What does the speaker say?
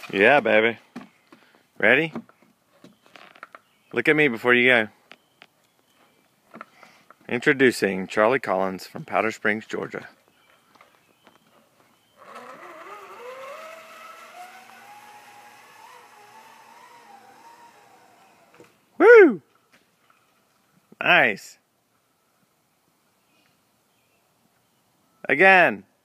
Yeah, baby. Ready? Look at me before you go. Introducing Charlie Collins from Powder Springs, Georgia. Woo! Nice. Again.